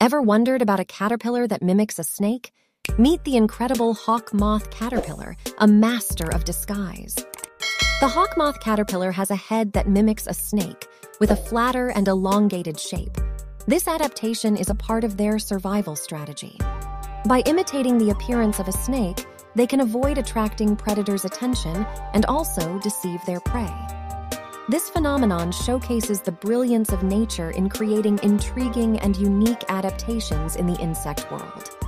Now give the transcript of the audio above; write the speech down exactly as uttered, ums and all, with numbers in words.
Ever wondered about a caterpillar that mimics a snake? Meet the incredible Hawk Moth Caterpillar, a master of disguise. The Hawk Moth Caterpillar has a head that mimics a snake, with a flatter and elongated shape. This adaptation is a part of their survival strategy. By imitating the appearance of a snake, they can avoid attracting predators' attention and also deceive their prey. This phenomenon showcases the brilliance of nature in creating intriguing and unique adaptations in the insect world.